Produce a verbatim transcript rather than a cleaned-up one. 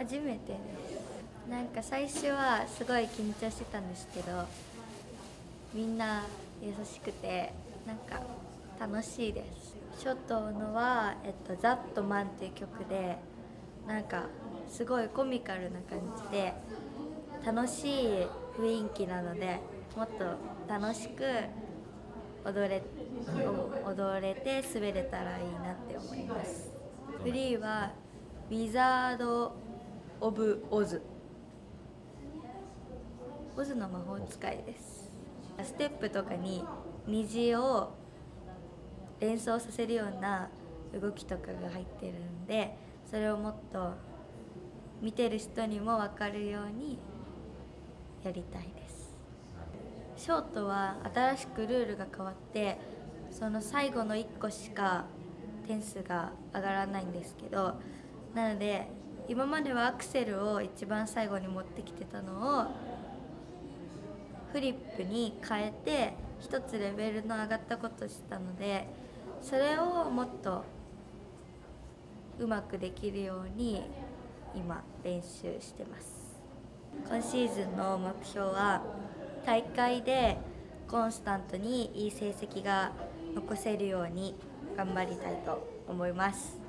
初めてです。なんか最初はすごい緊張してたんですけど、みんな優しくてなんか楽しいです。初頭のは、えっと、ザットマンっていう曲で、なんかすごいコミカルな感じで楽しい雰囲気なので、もっと楽しく踊れ踊れて滑れたらいいなって思います。フリーはウィザード・オブ・オズオズの魔法使いです。ステップとかに虹を連想させるような動きとかが入ってるんで、それをもっと見てる人にも分かるようにやりたいです。ショートは新しくルールが変わって、その最後のいっこしか点数が上がらないんですけど、なので今まではアクセルを一番最後に持ってきてたのをフリップに変えて一つレベルの上がったことしたので、それをもっとうまくできるように今練習してます。今シーズンの目標は大会でコンスタントにいい成績が残せるように頑張りたいと思います。